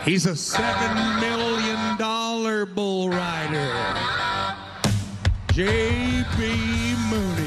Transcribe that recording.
He's a $7 million bull rider. J.B. Mooney.